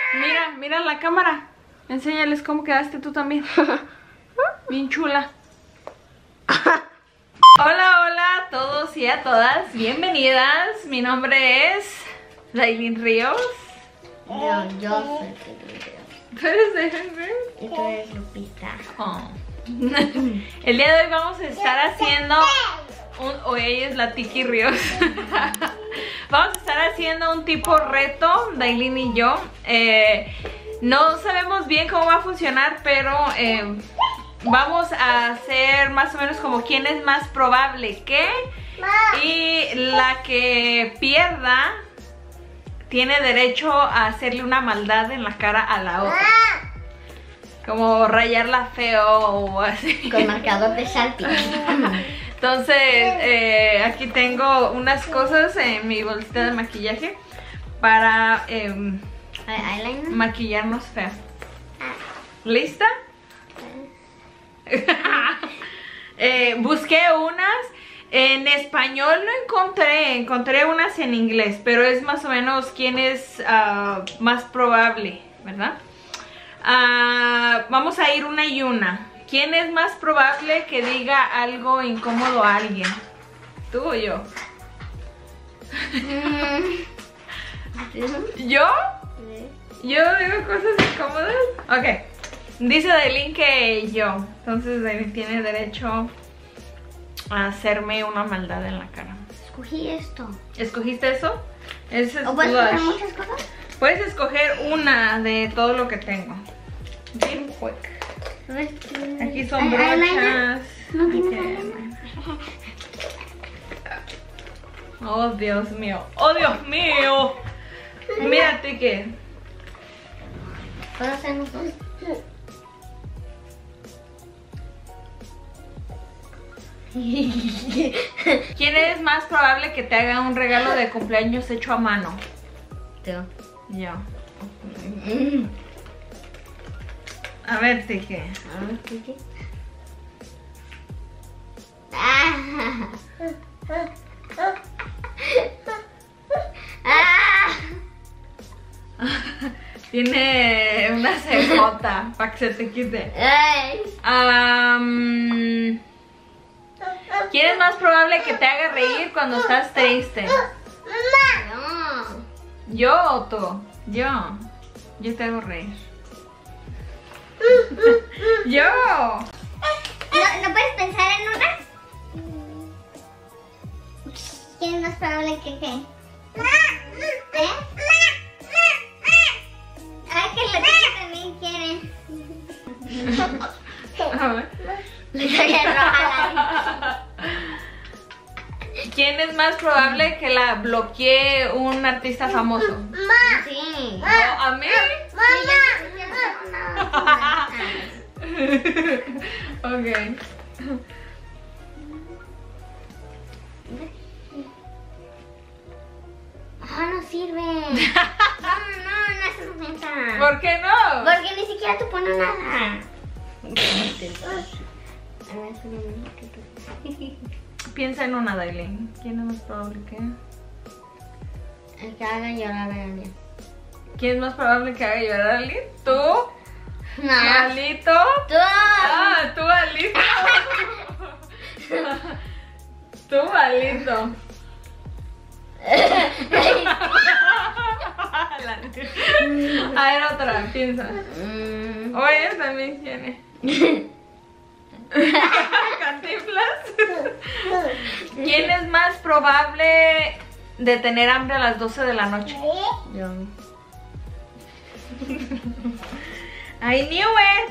Mira, mira la cámara. Enséñales cómo quedaste tú también. Bien chula. Hola, hola a todos y a todas. Bienvenidas. Mi nombre es Dailin Ríos. Yo soy Ríos. ¿Tú eres Dailin Ríos? Y tú eres Lupita. Oh. El día de hoy vamos a estar haciendo o ella es la Tiki Ríos. Vamos a estar haciendo un tipo reto, Dailin y yo. No sabemos bien cómo va a funcionar, pero vamos a hacer más o menos como quién es más probable que. Y la que pierda tiene derecho a hacerle una maldad en la cara a la otra. Como rayarla feo o así. Con marcador de Sharpie. Entonces, aquí tengo unas cosas en mi bolsita de maquillaje para Eyeliner. maquillarnos feo. ¿Lista? Busqué unas. En español no encontré unas en inglés, pero es más o menos quién es más probable, ¿verdad? Vamos a ir una y una. ¿Quién es más probable que diga algo incómodo a alguien? ¿Tú o yo? ¿Yo? ¿Yo digo cosas incómodas? Ok. Dice Dailin que yo. Entonces Dailin tiene derecho a hacerme una maldad en la cara. Escogí esto. ¿Escogiste eso? Ese es ¿O puedes blush. escoger muchas cosas? Puedes escoger una de todo lo que tengo. Bien quick. Aquí son brochas. No tienes Aquí- eyeliner. Oh, Dios mío. Oh, Dios mío. Mírate que. ¿Puedo hacer los dos? ¿Quién es más probable que te haga un regalo de cumpleaños hecho a mano? Tú. Yo. A ver, Tike. Tiene una cejota para que se te quite. ¿Quién es más probable que te haga reír cuando estás triste? No. ¿Yo o tú? Yo. Yo te hago reír. ¡Yo! ¿No puedes pensar en una? ¿Quién es más probable que qué? ¿Eh? Ay, que la chica también quiere. A ver. Le saqué roja la. ¿Quién es más probable que la bloquee un artista famoso? Sí. ¿No, a mí? Ok. No sirve. No, eso no piensa. ¿Por qué no? Porque ni siquiera tú pones nada. Piensa en una, Dailin. ¿Quién es más probable que? El que haga llorar a alguien. ¿Quién es más probable que haga llorar a alguien? ¿Tú? No. ¿Alito? Tú. Ah, tú, Alito. Tú, Alito. A ver, otra, piensa. O ella también tiene. Cantinflas. ¿Quién es más probable de tener hambre a las 12 de la noche? Yo. I knew it.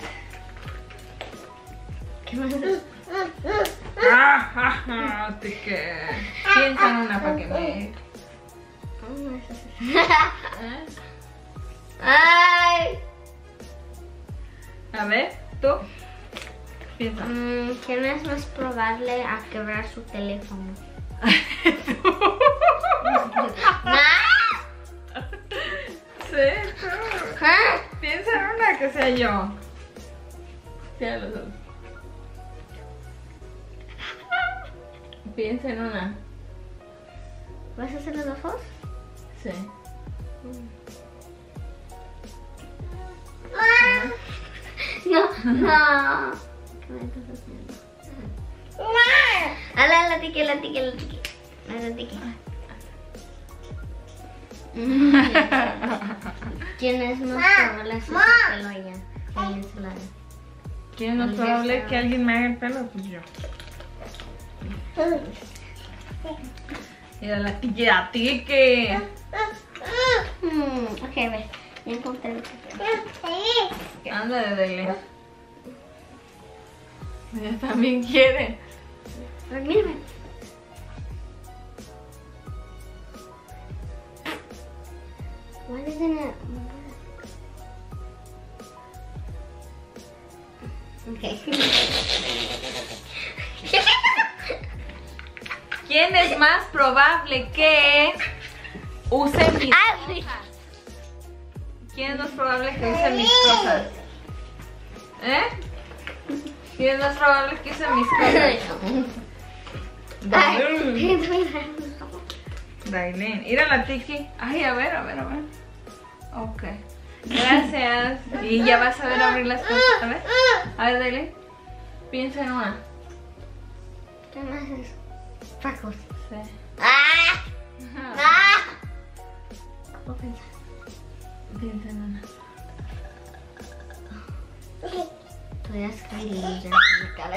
¿Qué más? Piensa en una para que me... Ay. A ver, tú. Piensa. ¿Quién es más probable a quebrar su teléfono? Sí, tú. Piensa en una que sea yo. Cierra los ojos. Piensa en una. ¿Vas a hacer los ojos? Sí. No. ¿Qué me estás haciendo? La Tiki. La Tiki. ¿Quién es más probable hacer su pelo allá? En ese lado. ¿Quién es más probable que alguien me haga el pelo? Pues yo. Mira la Tiki. Ok, ve. Ya encontré el pelo. Ándale, dale. Ella también quiere. Mírame. Why doesn't it? Okay. ¿Quién es más probable que use mis cosas? ¿Quién es más probable que use mis cosas? ¿Eh? ¿Quién es más probable que use mis cosas? Dailin. Ir a la Tiki. Ay, a ver. Ok. Gracias. Y ya vas a ver abrir las cosas. A ver, Dailin. Piensa en una. ¿Qué más es? Freckles. Sí. Piensa en una. Todavía escribí ya cara.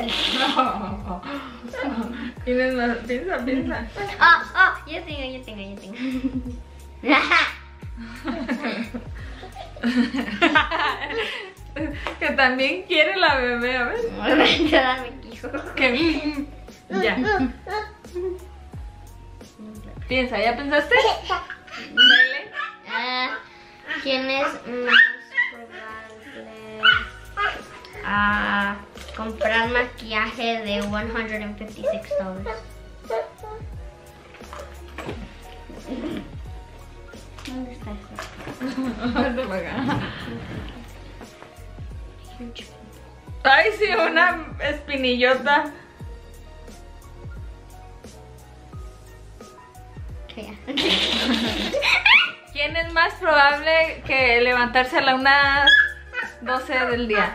¿Tienes más? Piensa. Yo tengo. Que también quiere la bebé, a ver. Que... Ya. Piensa, ¿ya pensaste? Dale. ¿Quién es más probable a comprar maquillaje de $156? ¿Dónde está eso? Ay, sí, una espinillota. ¿Quién es más probable que levantarse a la 1:12 del día?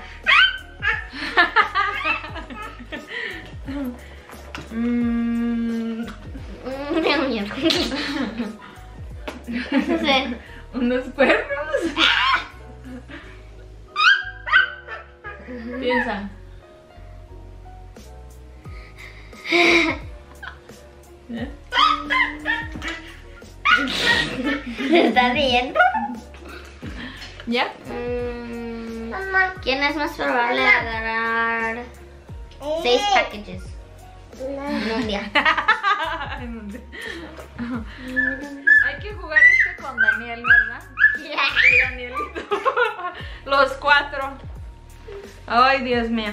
¿Unos cuernos? Piensa. ¿Eh? ¿Se está riendo? ¿Ya? ¿Quién es más probable de agarrar 6 packages en un día? Hay que jugar con Daniel, ¿verdad? Y Danielito. Los 4. Ay, Dios mío.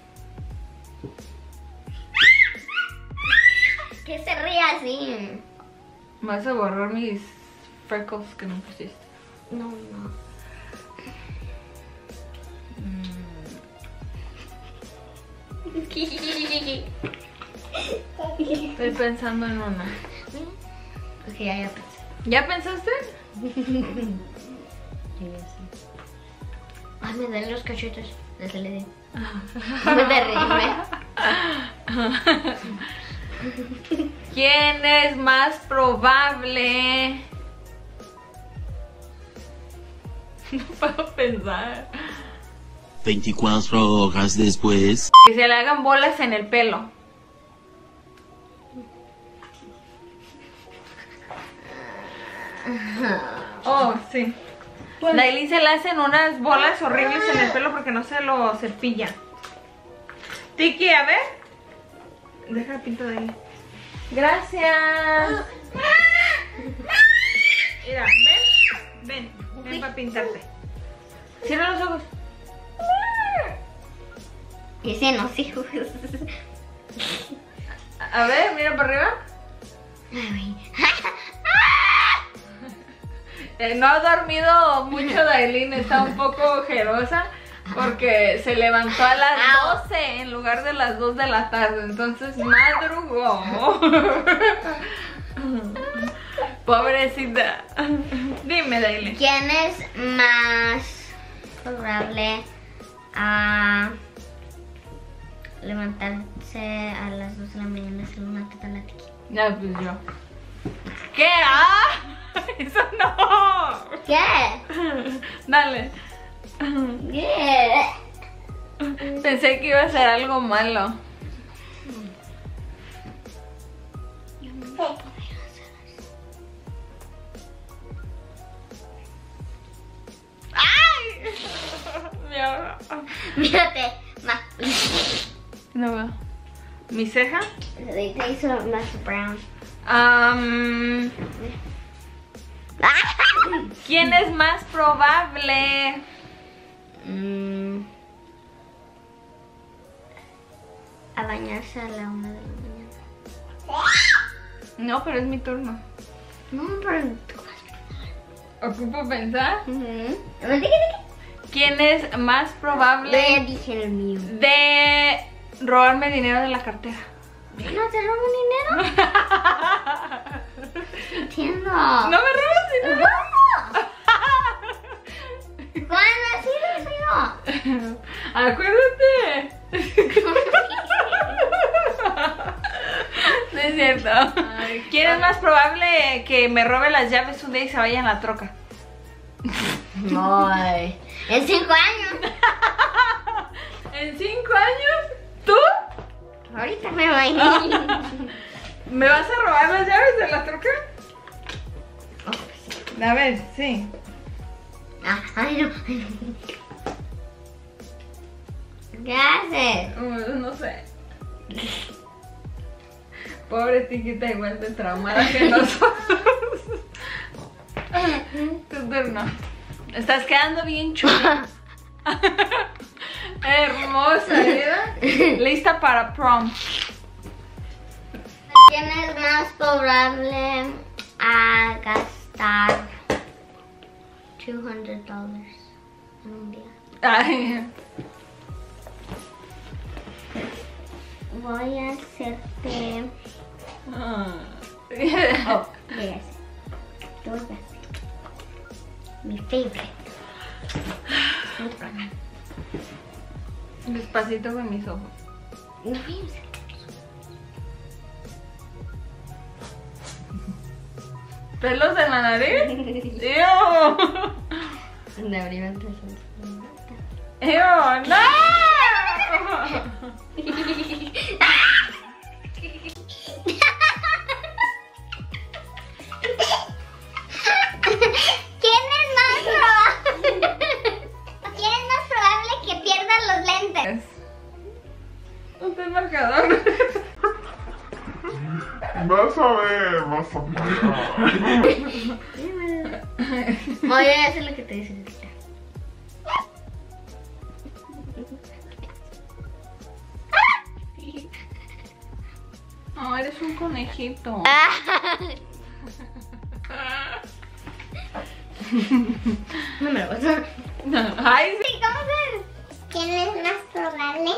¿Qué se ríe así? Vas a borrar mis freckles que me pusiste. No. Estoy pensando en una. Ok, ya pensé. ¿Ya pensaste? Ay, me dan los cachetes. Desde le di. Me de reírme. ¿Quién es más probable? No puedo pensar. 24 horas después. Que se le hagan bolas en el pelo. Oh, sí. Dailin se le hacen unas bolas horribles en el pelo porque no se lo cepilla. Tiki, a ver. Deja el pinto de ahí. Gracias. Mira, ven para pintarte. Cierra los ojos. Ese no, sí. A ver, mira para arriba. No ha dormido mucho Dailin, está un poco ojerosa porque se levantó a las 12 en lugar de las 2 de la tarde, entonces madrugó. Pobrecita. Dime, Dailin. ¿Quién es más probable a levantarse a las 2 de la mañana y hacer una teta a la Tiki. Ya, pues yo. ¿Qué? ¡Ah! ¡Eso no! ¿Qué? Dale. ¿Qué? Pensé que iba a ser algo malo. ¡Ay! Mírate, más. No veo. ¿Mi ceja? Te hizo más brown. ¿Quién es más probable? A bañarse a la 1 de la mañana. No, pero es mi turno. No, pero ¿Ocupo pensar? ¿Qué? ¿Quién es más Ya probable dije el mío. de robarme dinero de la cartera? ¿No te robo dinero? Entiendo. ¿No me robas dinero? ¿Cuándo ha sido eso? Acuérdate. No es cierto. ¿Quién es más probable que me robe las llaves un día y se vaya en la troca? Ay, en 5 años. ¿En 5 años? ¿Tú? Ahorita me voy. ¿Me vas a robar las llaves de la troca? A ver, sí. Ay, no. ¿Qué haces? No sé. Pobre Tiquita, igual de traumada que nosotros. Tu turno. Estás quedando bien chula. Hermosa, ¿verdad? Lista para prom. ¿Quién es más probable a gastar $200 en un día? Ay. Voy a hacerte... Ah. voy a hacer. Tú vas a hacer. Mi favorite. Despacito con mis ojos. No voy a hacer. ¿Pelos en la nariz? ¡Ew! De arriba entre ¡Ew! ¡No! ¿Quién es más probable que pierda los lentes? ¿Usted es marcador? Vas a ver, vas a ver. Voy a hacer lo que te dice ahorita. No, eres un conejito. No me lo vas a... Ay, sí. Sí, ¿cómo ves? ¿Quién es más probable?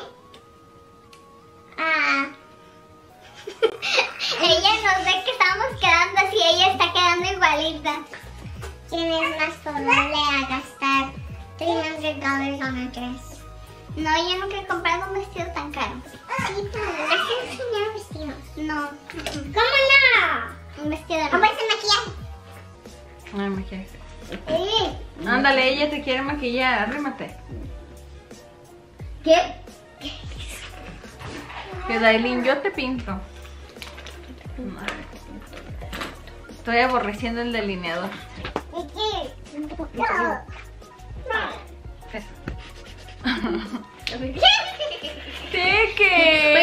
Ella nos ve que estamos quedando así, ella está quedando igualita. ¿Quién es más probable a gastar $300 en un dress? No, yo nunca he comprado un vestido tan caro. Sí, tú. ¿Has enseñado vestidos? No. ¿Cómo no? Un vestido de... ¿Cómo es el maquillaje? Ay, maquillaje. Ándale, ella te quiere maquillar, arrímate. ¿Qué? Que Dailin, yo te pinto. Estoy aborreciendo el delineador. Eso. Tique.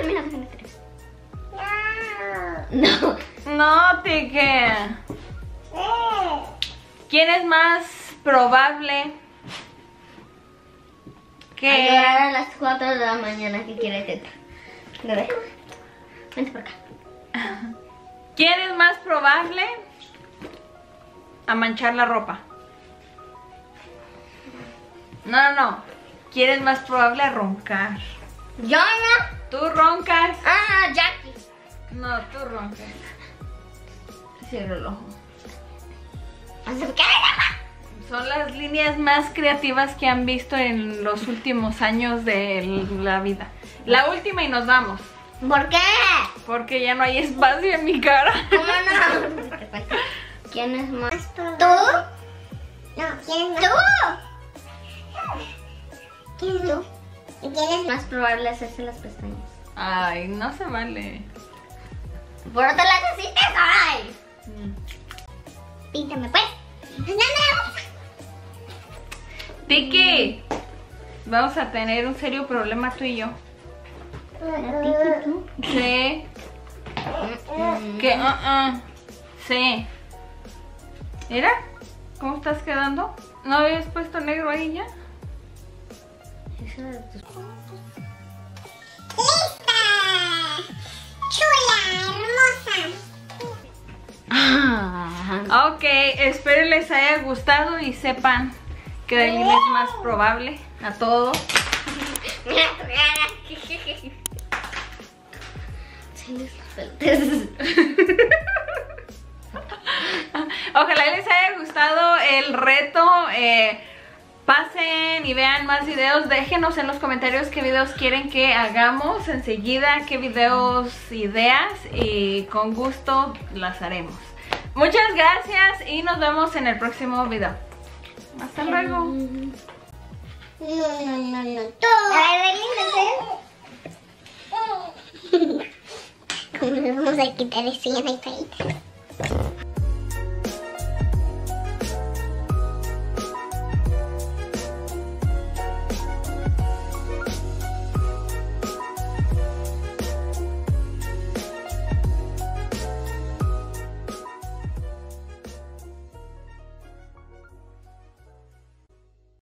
No. No, Tique. ¿Quién es más probable que... A llorar a las 4 de la mañana que quiere teta. Bebé, vente por acá. ¿Quién es más probable a manchar la ropa? No. ¿Quién es más probable a roncar? Yo no. Tú roncas. Jackie. No, tú roncas. Cierra el ojo. Son las líneas más creativas que han visto en los últimos años de la vida. La última y nos vamos. ¿Por qué? Porque ya no hay espacio en mi cara. ¿Cómo no? ¿Quién es más? ¿Tú? No, ¿quién es más? ¿Tú? ¿Quién es tú? ¿Y quién es más probable hacerse las pestañas? Ay, no se vale. ¿Por otro lado hiciste? ¡Ay! Píntame, pues. ¡No! Tiki, vamos a tener un serio problema tú y yo. ¿Tú? Sí. Que, sí. Mira, ¿cómo estás quedando? ¿No habías puesto negro ahí ya? ¡Lista! ¡Chula! ¡Hermosa! Ok, espero les haya gustado y sepan que Dailin es más probable a todo. Mira tu cara. Ojalá les haya gustado el reto. Pasen y vean más videos. Déjenos en los comentarios qué videos quieren que hagamos enseguida, qué videos, ideas, y con gusto las haremos. Muchas gracias y nos vemos en el próximo video. Hasta luego. No. Tú. A ver, Dailin, ¿cómo le vamos a quitar eso? Ya no hay palita.